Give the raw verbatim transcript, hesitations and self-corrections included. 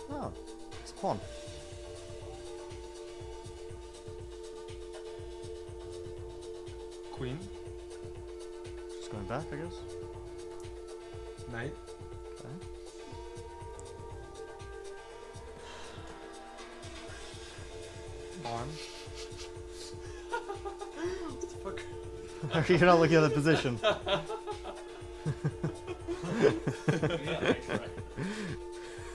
Oh, it's a pawn. Queen. Just going back, I guess. Knight. Okay. Pawn. What the fuck? You're not looking at the position. Yeah, I tried.